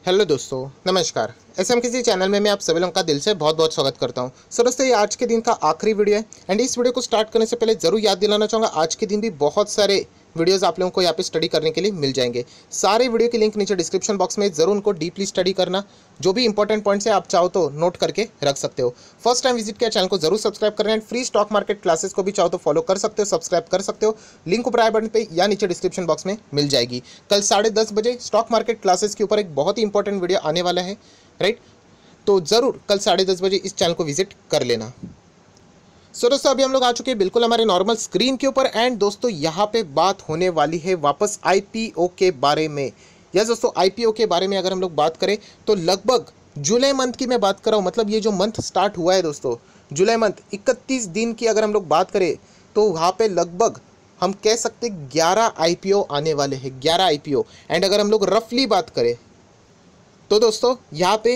Hello दोस्तों, नमस्कार। SMKC channel में मैं आप सभी लोगों का दिल से बहुत बहुत स्वागत करता हूं। सो दोस्तों, ये आज के दिन का आखिरी वीडियो है एंड इस वीडियो को स्टार्ट करने से पहले ज़रूर याद दिलाना चाहूँगा, आज के दिन भी बहुत सारे वीडियोस आप लोगों को यहाँ पे स्टडी करने के लिए मिल जाएंगे। सारे वीडियो की लिंक नीचे डिस्क्रिप्शन बॉक्स में, ज़रूर उनको डीपली स्टडी करना। जो भी इंपॉर्टेंट पॉइंट्स है आप चाहो तो नोट करके रख सकते हो। फर्स्ट टाइम विजिट किया चैनल को जरूर सब्सक्राइब करना and free stock market classes को भी चाहो तो फॉलो कर सकते हो, सब्सक्राइब कर सकते हो। लिंक ऊपर आई बटन पे या नीचे डिस्क्रिप्शन बॉक्स में मिल जाएगी। कल 10:30 बजे स्टॉक मार्केट क्लासेस के ऊपर एक बहुत ही इंपॉर्टेंट वीडियो आने वाला है, राइट। तो ज़रूर कल 10:30 बजे इस चैनल को विजिट कर लेना। सो दोस्तों, अभी हम लोग आ चुके हैं बिल्कुल हमारे नॉर्मल स्क्रीन के ऊपर एंड दोस्तों यहाँ पे बात होने वाली है वापस आईपीओ के बारे में। यस दोस्तों, आईपीओ के बारे में अगर हम लोग बात करें तो लगभग जुलाई मंथ की मैं बात कर रहा हूँ, मतलब ये जो मंथ स्टार्ट हुआ है दोस्तों, जुलाई मंथ 31 दिन की अगर हम लोग बात करें तो वहाँ पे लगभग हम कह सकते 11 आईपीओ आने वाले हैं, 11 आईपीओ। एंड अगर हम लोग रफली बात करें तो दोस्तों यहाँ पे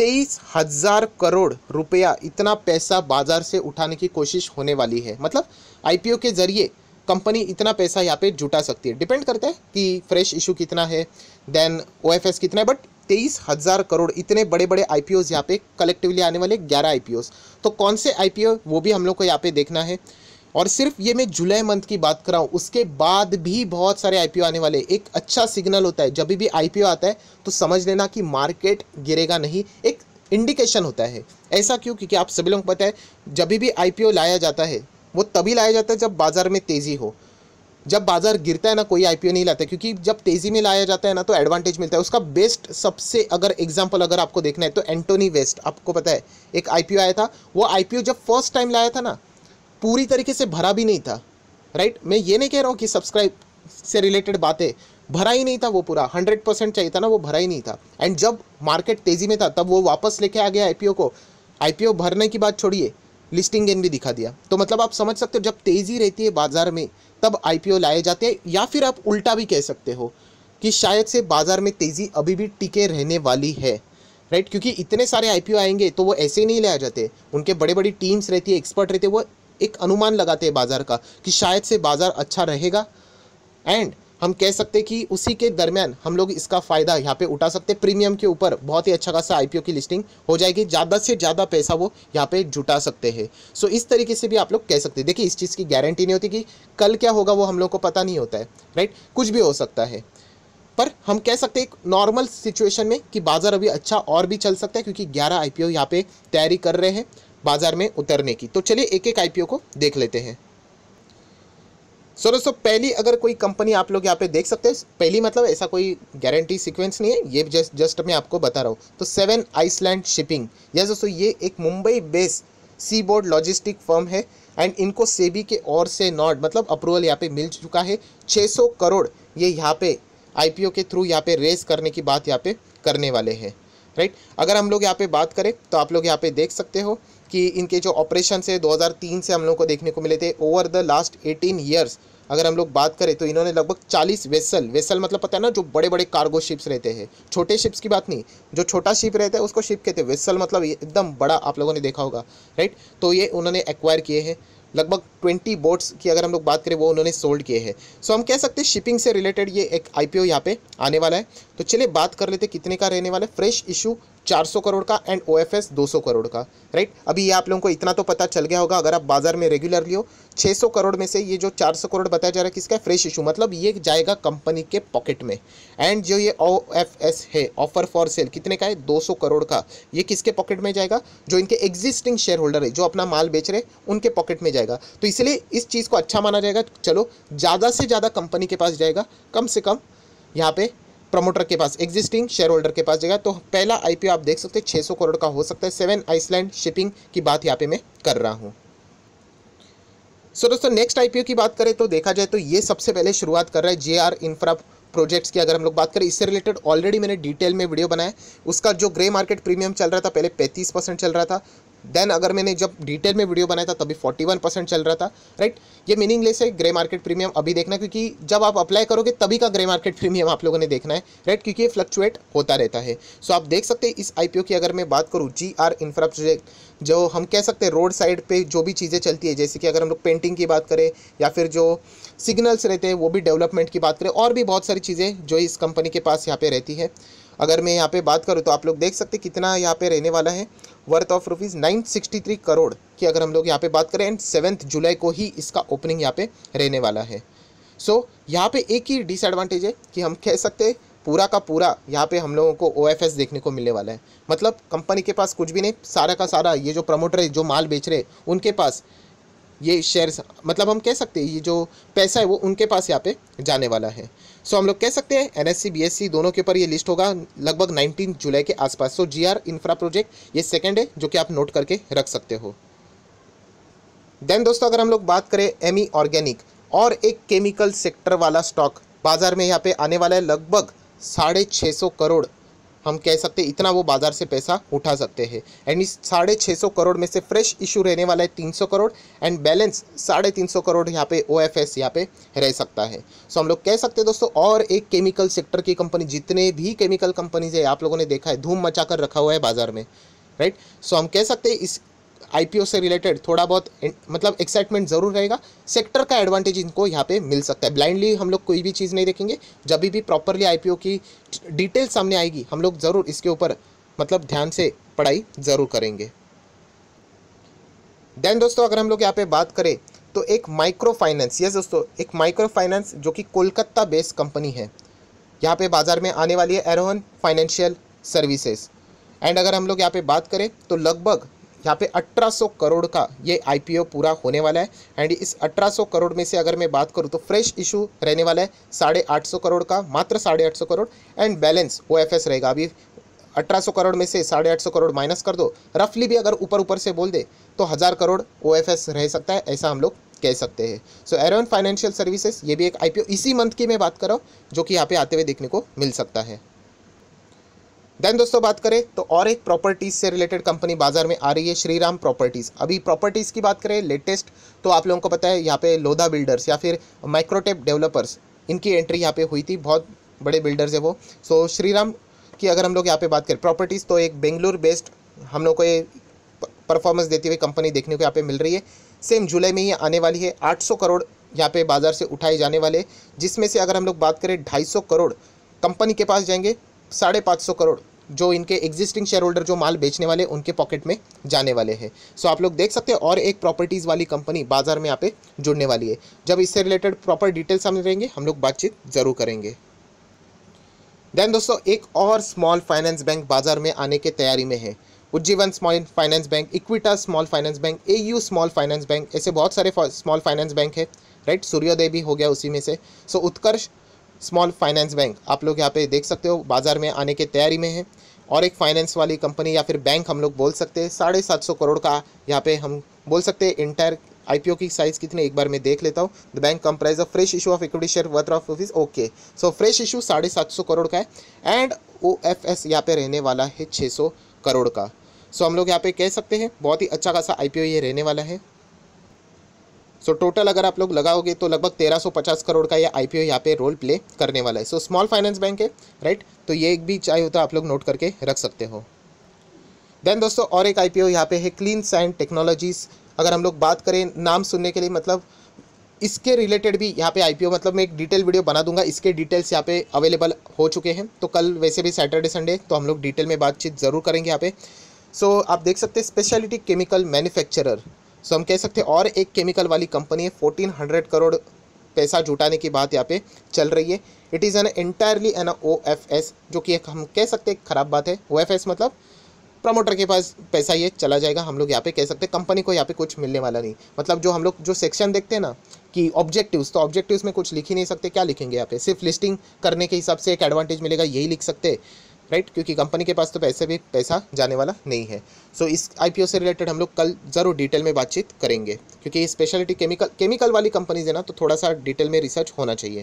23,000 करोड़ रुपया इतना पैसा बाजार से उठाने की कोशिश होने वाली है। मतलब आईपीओ के जरिए कंपनी इतना पैसा यहाँ पे जुटा सकती है। डिपेंड करता है कि फ्रेश इशू कितना है, देन ओएफएस कितना है, बट 23,000 करोड़ इतने बड़े बड़े आईपीओज यहाँ पे कलेक्टिवली आने वाले 11 आईपीओज। तो कौन से आईपीओ वो भी हम लोग को यहाँ पे देखना है। और सिर्फ ये मैं जुलाई मंथ की बात कर रहा हूँ, उसके बाद भी बहुत सारे आईपीओ आने वाले। एक अच्छा सिग्नल होता है जब भी आईपीओ आता है तो समझ लेना कि मार्केट गिरेगा नहीं, एक इंडिकेशन होता है। ऐसा क्यों? क्योंकि आप सभी लोगों को पता है जब भी आईपीओ लाया जाता है वो तभी लाया जाता है जब बाजार में तेज़ी हो। जब बाजार गिरता है ना, कोई आईपीओ नहीं लाता, क्योंकि जब तेज़ी में लाया जाता है ना तो एडवांटेज मिलता है। उसका बेस्ट सबसे अगर एग्जांपल अगर आपको देखना है तो एंटोनी वेस्ट, आपको पता है एक आईपीओ आया था। वो आईपीओ जब फर्स्ट टाइम लाया था ना, पूरी तरीके से भरा भी नहीं था, राइट। मैं ये नहीं कह रहा हूँ कि सब्सक्राइब से रिलेटेड बातें, भरा ही नहीं था वो, पूरा 100% चाहिए था ना, वो भरा ही नहीं था। एंड जब मार्केट तेज़ी में था तब वो वापस लेके आ गया आईपीओ को। आईपीओ भरने की बात छोड़िए, लिस्टिंग गेन भी दिखा दिया। तो मतलब आप समझ सकते हो जब तेज़ी रहती है बाजार में तब आईपीओ लाए जाते हैं। या फिर आप उल्टा भी कह सकते हो कि शायद से बाजार में तेज़ी अभी भी टिके रहने वाली है, राइट। क्योंकि इतने सारे आईपीओ आएंगे तो वो ऐसे ही नहीं लाए जाते, उनके बड़ी बड़ी टीम्स रहती है, एक्सपर्ट रहते हैं, वो एक अनुमान लगाते हैं बाजार का कि शायद से बाजार अच्छा रहेगा। एंड हम कह सकते हैं कि उसी के दरमियान हम लोग इसका फ़ायदा यहाँ पे उठा सकते हैं। प्रीमियम के ऊपर बहुत ही अच्छा खासा आईपीओ की लिस्टिंग हो जाएगी, ज़्यादा से ज़्यादा पैसा वो यहाँ पे जुटा सकते हैं। सो इस तरीके से भी आप लोग कह सकते हैं। देखिए, इस चीज़ की गारंटी नहीं होती कि कल क्या होगा, वो हम लोग को पता नहीं होता है, राइट। कुछ भी हो सकता है, पर हम कह सकते हैं एक नॉर्मल सिचुएशन में कि बाजार अभी अच्छा और भी चल सकता है, क्योंकि 11 आईपीओ यहाँ पे तैयारी कर रहे हैं बाजार में उतरने की। तो चलिए एक एक आईपीओ को देख लेते हैं। सो दोस्तों, पहली अगर कोई कंपनी आप लोग यहाँ पे देख सकते हैं, पहली मतलब ऐसा कोई गारंटी सीक्वेंस नहीं है, ये जस्ट मैं आपको बता रहा हूँ। तो 7 आइसलैंड शिपिंग, यस दोस्तों, ये एक Mumbai based sea board logistic firm है एंड इनको सेबी के ओर से नॉड मतलब अप्रूवल यहाँ पे मिल चुका है। 600 करोड़ ये यहाँ पे आईपीओ के थ्रू यहाँ पे रेस करने की बात यहाँ पे करने वाले हैं, राइट। अगर हम लोग यहाँ पे बात करें तो आप लोग यहाँ पे देख सकते हो कि इनके जो ऑपरेशन है 2003 से हम लोग को देखने को मिले थे। ओवर द लास्ट 18 ईयर्स अगर हम लोग बात करें तो इन्होंने लगभग 40 वेसल मतलब पता है ना, जो बड़े बड़े कार्गो शिप्स रहते हैं, छोटे शिप्स की बात नहीं, जो छोटा शिप रहता है उसको शिप कहते हैं। वेसल मतलब एकदम बड़ा, आप लोगों ने देखा होगा, राइट। तो ये उन्होंने एक्वायर किए हैं। लगभग 20 बोट्स की अगर हम लोग बात करें वो उन्होंने सोल्ड किए हैं। सो हम कह सकते हैं शिपिंग से रिलेटेड ये एक आईपीओ यहाँ पे आने वाला है। तो चलिए बात कर लेते कितने का रहने वाला है। फ्रेश इशू 400 करोड़ का एंड ओएफएस 200 करोड़ का, राइट। अभी ये आप लोगों को इतना तो पता चल गया होगा अगर आप बाजार में रेगुलरली हो। 600 करोड़ में से ये जो 400 करोड़ बताया जा रहा है किसका है? फ्रेश इशू, मतलब ये जाएगा कंपनी के पॉकेट में। एंड जो ये ओएफएस है, ऑफर फॉर सेल, कितने का है? 200 करोड़ का। ये किसके पॉकेट में जाएगा? जो इनके एग्जिस्टिंग शेयर होल्डर है, जो अपना माल बेच रहे उनके पॉकेट में जाएगा। तो इसलिए इस चीज़ को अच्छा माना जाएगा। चलो, ज़्यादा से ज़्यादा कंपनी के पास जाएगा, कम से कम यहाँ पे प्रमोटर के पास, एग्जिस्टिंग शेयर होल्डर के पास जाएगा। तो पहला आईपीओ आप देख सकते हैं 600 करोड़ का हो सकता है। 7 आइसलैंड शिपिंग की बात यहाँ पे मैं कर रहा हूँ। सो दोस्तों, नेक्स्ट आईपीओ की बात करें तो देखा जाए तो ये सबसे पहले शुरुआत कर रहा है जेआर इंफ्रा प्रोजेक्ट्स की। अगर हम लोग बात करें इससे रिलेटेड ऑलरेडी मैंने डिटेल में वीडियो बनाया। उसका जो ग्रे मार्केट प्रीमियम चल रहा था पहले 35% चल रहा था। देन अगर मैंने जब डिटेल में वीडियो बनाया था तभी 41% चल रहा था, राइट। ये मीनिंगलेस है ग्रे मार्केट प्रीमियम अभी देखना, क्योंकि जब आप अप्लाई करोगे तभी का ग्रे मार्केट प्रीमियम आप लोगों ने देखना है, राइट, क्योंकि ये फ्लक्चुएट होता रहता है। सो आप देख सकते हैं इस आईपीओ की अगर मैं बात करूँ, जीआर इंफ्रा प्रोजेक्ट, जो हम कह सकते हैं रोड साइड पे जो भी चीज़ें चलती है, जैसे कि अगर हम लोग पेंटिंग की बात करें या फिर जो सिग्नल्स रहते हैं वो भी डेवलपमेंट की बात करें, और भी बहुत सारी चीज़ें जो इस कंपनी के पास यहाँ पे रहती है। अगर मैं यहाँ पे बात करूँ तो आप लोग देख सकते कितना यहाँ पे रहने वाला है, वर्थ ऑफ रुपीज़ 963 करोड़ की अगर हम लोग यहाँ पे बात करें, एंड 7 जुलाई को ही इसका ओपनिंग यहाँ पे रहने वाला है। सो यहाँ पे एक ही डिसएडवांटेज है कि हम कह सकते हैं पूरा का पूरा यहाँ पे हम लोगों को OFS देखने को मिलने वाला है। मतलब कंपनी के पास कुछ भी नहीं, सारा का सारा ये जो प्रमोटर है, जो माल बेच रहे उनके पास ये शेयर्स, मतलब हम कह सकते हैं ये जो पैसा है वो उनके पास यहाँ पे जाने वाला है। सो हम लोग कह सकते हैं NSE BSE दोनों के ऊपर ये लिस्ट होगा लगभग 19 जुलाई के आसपास। सो GR इंफ्रा प्रोजेक्ट ये सेकंड है जो कि आप नोट करके रख सकते हो। देन दोस्तों अगर हम लोग बात करें ME ऑर्गेनिक, और एक केमिकल सेक्टर वाला स्टॉक बाजार में यहाँ पे आने वाला है, लगभग 650 करोड़ हम कह सकते हैं, इतना वो बाजार से पैसा उठा सकते हैं। एंड इस 650 करोड़ में से फ्रेश इशू रहने वाला है 300 करोड़, एंड बैलेंस 350 करोड़ यहाँ पे OFS यहाँ पे रह सकता है। सो हम लोग कह सकते हैं दोस्तों, और एक केमिकल सेक्टर की कंपनी, जितने भी केमिकल कंपनीज है आप लोगों ने देखा है धूम मचा कर रखा हुआ है बाजार में, राइट। सो हम कह सकते हैं इस IPO से रिलेटेड थोड़ा बहुत मतलब एक्साइटमेंट ज़रूर रहेगा, सेक्टर का एडवांटेज इनको यहाँ पे मिल सकता है। ब्लाइंडली हम लोग कोई भी चीज़ नहीं देखेंगे, जब भी प्रॉपरली IPO की डिटेल सामने आएगी हम लोग ज़रूर इसके ऊपर मतलब ध्यान से पढ़ाई ज़रूर करेंगे। देन दोस्तों अगर हम लोग यहाँ पे बात करें तो एक माइक्रो फाइनेंस, यस दोस्तों, एक माइक्रो फाइनेंस जो कि कोलकाता बेस्ड कंपनी है, यहाँ पे बाजार में आने वाली है, एरोहन फाइनेंशियल सर्विसेज। एंड अगर हम लोग यहाँ पे बात करें तो लगभग यहाँ पे 1800 करोड़ का ये IPO पूरा होने वाला है। एंड इस 1800 करोड़ में से अगर मैं बात करूँ तो फ्रेश इशू रहने वाला है 850 करोड़ का, मात्र 850 करोड़, एंड बैलेंस OFS रहेगा। अभी 1800 करोड़ में से 850 करोड़ माइनस कर दो, रफली भी अगर ऊपर ऊपर से बोल दे तो 1000 करोड़ OFS रह सकता है, ऐसा हम लोग कह सकते हैं। सो एरोन फाइनेंशियल सर्विसेज ये भी एक IPO इसी मंथ की मैं बात कर रहा हूँ जो कि यहाँ पे आते हुए देखने को मिल सकता है। देन दोस्तों बात करें तो और एक प्रॉपर्टीज़ से रिलेटेड कंपनी बाजार में आ रही है, श्रीराम प्रॉपर्टीज़। अभी प्रॉपर्टीज़ की बात करें लेटेस्ट तो आप लोगों को पता है यहाँ पे लोधा बिल्डर्स या फिर माइक्रोटेप डेवलपर्स, इनकी एंट्री यहाँ पे हुई थी, बहुत बड़े बिल्डर्स है वो। सो श्रीराम की अगर हम लोग यहाँ पे बात करें प्रॉपर्टीज़, तो एक बेंगलुरु बेस्ड हम लोग को ये परफॉर्मेंस देती हुई कंपनी देखने को यहाँ पे मिल रही है। सेम जुलाई में ही आने वाली है। 800 करोड़ यहाँ पे बाजार से उठाए जाने वाले, जिसमें से अगर हम लोग बात करें 250 करोड़ कंपनी के पास जाएंगे, 550 करोड़ जो इनके एग्जिस्टिंग शेयर होल्डर जो माल बेचने वाले उनके पॉकेट में जाने वाले हैं। सो आप लोग देख सकते हैं और एक प्रॉपर्टीज़ वाली कंपनी बाजार में यहाँ पे जुड़ने वाली है। जब इससे रिलेटेड प्रॉपर डिटेल सामने रहेंगे हम लोग बातचीत ज़रूर करेंगे। देन दोस्तों एक और स्मॉल फाइनेंस बैंक बाजार में आने की तैयारी में है, Ujjivan small finance bank, Equitas small finance bank, AU small finance bank, ऐसे बहुत सारे स्मॉल फाइनेंस बैंक है, राइट। सूर्योदय भी हो गया उसी में से। So Utkarsh small finance bank आप लोग यहाँ पे देख सकते हो बाजार में आने की तैयारी में है। और एक फाइनेंस वाली कंपनी या फिर बैंक हम लोग बोल सकते हैं, 750 करोड़ का यहाँ पे हम बोल सकते हैं। इंटायर IPO की साइज़ कितनी एक बार मैं देख लेता हूँ। The bank comprises of fresh issue of equity share worth of rupees, okay. So fresh issue 750 crore का है, एंड OFS यहाँ पे रहने वाला है 600 करोड़ का। सो हम लोग यहाँ पे कह सकते हैं बहुत ही अच्छा खासा IPO ये रहने वाला है। सो टोटल अगर आप लोग लगाओगे तो लगभग 1350 करोड़ का ये IPO यहाँ पे रोल प्ले करने वाला है। सो स्मॉल फाइनेंस बैंक है, राइट। तो ये एक भी चाहिए होता आप लोग नोट करके रख सकते हो। देन दोस्तों और एक IPO यहाँ पे है क्लीन साइंस टेक्नोलॉजीज़। अगर हम लोग बात करें नाम सुनने के लिए, मतलब इसके रिलेटेड भी यहाँ पे IPO, मतलब मैं एक डिटेल वीडियो बना दूंगा, इसके डिटेल्स यहाँ पे अवेलेबल हो चुके हैं। तो कल वैसे भी सैटरडे संडे तो हम लोग डिटेल में बातचीत ज़रूर करेंगे यहाँ पे। सो आप देख सकते हैं स्पेशलिटी केमिकल मैन्युफैक्चरर, सो हम कह सकते हैं और एक केमिकल वाली कंपनी है। 1400 करोड़ पैसा जुटाने की बात यहाँ पे चल रही है। It is an entirely an OFS, जो कि एक हम कह सकते हैं ख़राब बात है। OFS मतलब प्रमोटर के पास पैसा ये चला जाएगा, हम लोग यहाँ पे कह सकते हैं कंपनी को यहाँ पे कुछ मिलने वाला नहीं। मतलब जो हम लोग जो सेक्शन देखते हैं ना कि ऑब्जेक्टिव्स, तो ऑब्जेक्टिव्स में कुछ लिख ही नहीं सकते, क्या लिखेंगे यहाँ पे, सिर्फ लिस्टिंग करने के हिसाब से एक एडवांटेज मिलेगा यही लिख सकते, राइट। क्योंकि कंपनी के पास तो पैसे भी पैसा जाने वाला नहीं है। सो इस IPO से रिलेटेड हम लोग कल ज़रूर डिटेल में बातचीत करेंगे, क्योंकि स्पेशलिटी केमिकल वाली कंपनीज है ना, तो थोड़ा सा डिटेल में रिसर्च होना चाहिए।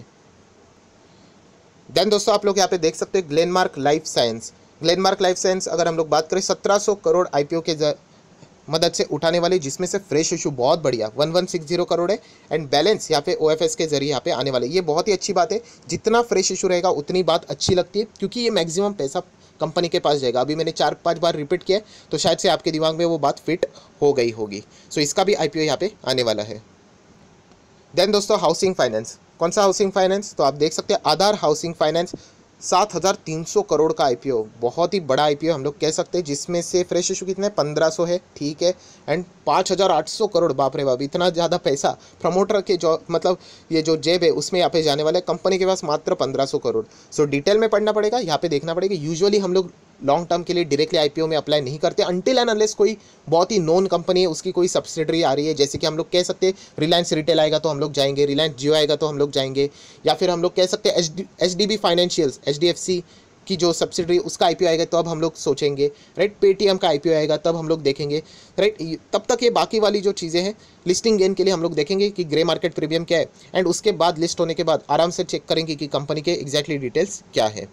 देन दोस्तों आप लोग यहाँ पे देख सकते हैं Glenmark life science. Glenmark life science अगर हम लोग बात करें 1700 करोड़ IPO के मदद से उठाने वाली, जिसमें से फ्रेश इशू बहुत बढ़िया 1160 करोड़ है, एंड बैलेंस यहाँ पे OFS के जरिए यहाँ पे आने वाले। ये बहुत ही अच्छी बात है, जितना फ्रेश इशू रहेगा उतनी बात अच्छी लगती है, क्योंकि ये मैक्सिमम पैसा कंपनी के पास जाएगा। अभी मैंने 4-5 बार रिपीट किया तो शायद से आपके दिमाग में वो बात फिट हो गई होगी। सो इसका भी IPO यहाँ पे आने वाला है। देन दोस्तों हाउसिंग फाइनेंस, कौन सा हाउसिंग फाइनेंस, तो आप देख सकते हैं आधार हाउसिंग फाइनेंस। 7,300 करोड़ का आईपीओ, बहुत ही बड़ा आईपीओ हम लोग कह सकते हैं, जिसमें से फ्रेश इशू कितने 1500 है, ठीक है। एंड 5,800 करोड़, बाप रे बाप, इतना ज़्यादा पैसा प्रमोटर के जो मतलब ये जो जेब है उसमें यहाँ पे जाने वाला है। कंपनी के पास मात्र 1500 करोड़। सो डिटेल में पढ़ना पड़ेगा, यहाँ पे देखना पड़ेगा। यूजुअली हम लोग लॉन्ग टर्म के लिए डायरेक्टली आईपीओ में अप्लाई नहीं करते अनटिल एंड अनलेस कोई बहुत ही नोन कंपनी है, उसकी कोई सब्सिडरी आ रही है। जैसे कि हम लोग कह सकते हैं रिलायंस रिटेल आएगा तो हम लोग जाएंगे, रिलायंस जियो आएगा तो हम लोग जाएंगे, या फिर हम लोग कह सकते हैं एचडीबी फाइनेंशियल्स, एचडीएफसी की जो सब्सिडरी उसका आईपीओ आएगा तो अब हम लोग सोचेंगे, राइट। पेटीएम का आईपीओ आएगा तब हम लोग देखेंगे, राइट। तब तक ये बाकी वाली जो चीज़ें हैं लिस्टिंग गेन के लिए हम लोग देखेंगे कि ग्रे मार्केट प्रीमियम क्या है, एंड उसके बाद लिस्ट होने के बाद आराम से चेक करेंगे कि कंपनी के एग्जैक्टली डिटेल्स क्या है।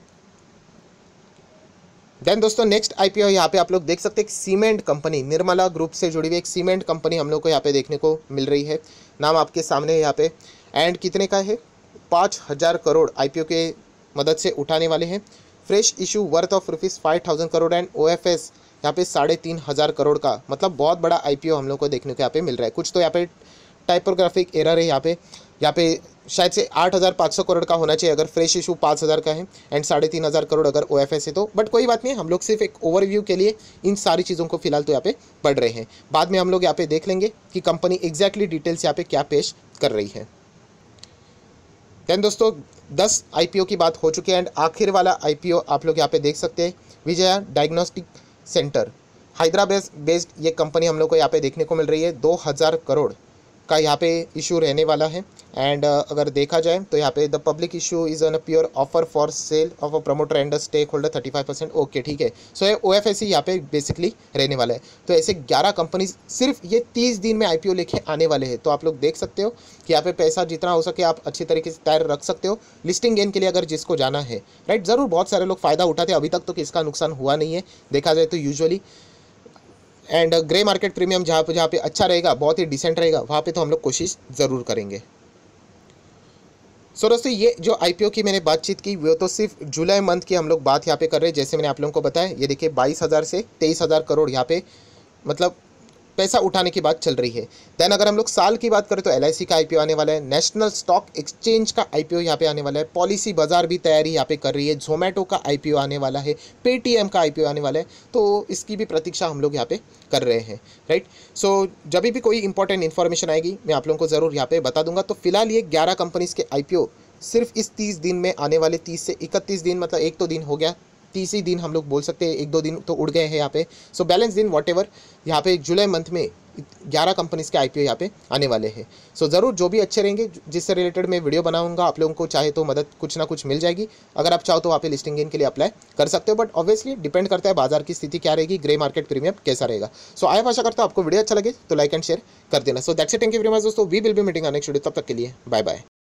देन दोस्तों नेक्स्ट आईपीओ यहाँ पे आप लोग देख सकते हैं, सीमेंट कंपनी, निर्मला ग्रुप से जुड़ी हुई एक सीमेंट कंपनी हम लोग को यहाँ पे देखने को मिल रही है। नाम आपके सामने है यहाँ पे, एंड कितने का है 5,000 करोड़ आईपीओ के मदद से उठाने वाले हैं। Fresh issue worth of ₹5,000 crore and OFS यहाँ पे 3,500 करोड़ का, मतलब बहुत बड़ा आईपीओ हम लोग को देखने को यहाँ पे मिल रहा है। कुछ तो यहाँ पे टाइपोग्राफिक एरर है, यहाँ पे शायद से 8,500 करोड़ का होना चाहिए अगर फ्रेश इशू 5,000 का है, एंड 3,500 करोड़ अगर ओएफएस है तो। बट कोई बात नहीं, हम लोग सिर्फ एक ओवरव्यू के लिए इन सारी चीज़ों को फिलहाल तो यहाँ पे पढ़ रहे हैं। बाद में हम लोग यहाँ पे देख लेंगे कि कंपनी एग्जैक्टली डिटेल्स यहाँ पे क्या पेश कर रही है। देन दोस्तों 10 आईपीओ की बात हो चुकी है, एंड आखिर वाला आईपीओ आप लोग यहाँ पे देख सकते हैं, Vijaya diagnostic centre, Hyderabad based ये कंपनी हम लोग को यहाँ पे देखने को मिल रही है। 2,000 करोड़ का यहाँ पे इशू रहने वाला है। एंड अगर देखा जाए तो यहाँ पे the public issue is on a pure offer for sale of a promoter and a stake holder 35%। Okay ठीक है, सो ये ओएफएस ही यहाँ पे बेसिकली रहने वाला है। तो ऐसे 11 कंपनी सिर्फ ये 30 दिन में आईपीओ लेके आने वाले हैं। तो आप लोग देख सकते हो कि यहाँ पे पैसा जितना हो सके आप अच्छी तरीके से तैयार रख सकते हो लिस्टिंग गेन के लिए अगर जिसको जाना है, राइट। ज़रूर बहुत सारे लोग फ़ायदा उठाते हैं, अभी तक तो किसका नुकसान हुआ नहीं है देखा जाए तो usually. And grey market premium जहाँ पे अच्छा रहेगा, बहुत ही डिसेंट रहेगा, वहाँ पे तो हम लोग कोशिश ज़रूर करेंगे। सो दोस्तों ये जो आईपीओ की मैंने बातचीत की वो तो सिर्फ जुलाई मंथ की हम लोग बात यहाँ पे कर रहे हैं। जैसे मैंने आप लोगों को बताया, ये देखिए 22,000 से 23,000 करोड़ यहाँ पे मतलब पैसा उठाने की बात चल रही है। देन अगर हम लोग साल की बात करें तो एलआईसी का आईपीओ आने वाला है, नेशनल स्टॉक एक्सचेंज का आईपीओ यहाँ पे आने वाला है, पॉलिसी बाजार भी तैयारी यहाँ पे कर रही है, जोमेटो का आईपीओ आने वाला है, पेटीएम का आईपीओ आने वाला है। तो इसकी भी प्रतीक्षा हम लोग यहाँ पे कर रहे हैं, राइट। सो जब भी कोई इंपॉर्टेंट इन्फॉर्मेशन आएगी मैं आप लोगों को ज़रूर यहाँ पे बता दूंगा। तो फिलहाल ये 11 कंपनीज़ के आईपीओ सिर्फ इस 30 दिन में आने वाले, 30 से 31 दिन, मतलब एक तो दिन हो गया, 30 ही दिन हम लोग बोल सकते हैं, 1-2 दिन तो उड़ गए हैं यहाँ पे। सो बैलेंस दिन वॉट एवर यहाँ पे जुलाई मंथ में 11 कंपनीज़ के आईपीओ यहाँ पे आने वाले हैं। सो ज़रूर जो भी अच्छे रहेंगे जिससे रिलेटेड मैं वीडियो बनाऊंगा, आप लोगों को चाहे तो मदद कुछ ना कुछ मिल जाएगी। अगर आप चाहो तो वहाँ पे लिस्टिंग गेन के लिए अप्लाई कर सकते हो, बट ऑब्वियसली डिपेंड करता है बाजार की स्थिति क्या रहेगी, ग्रे मार्केट प्रीमियम कैसा रहेगा। सो आया आशा करता हूँ आपको वीडियो अच्छा लगे तो लाइक एंड शेयर कर देना। So that's it, thank you very much दोस्तों, we will be meeting next video, तब तक के लिए बाय बाय।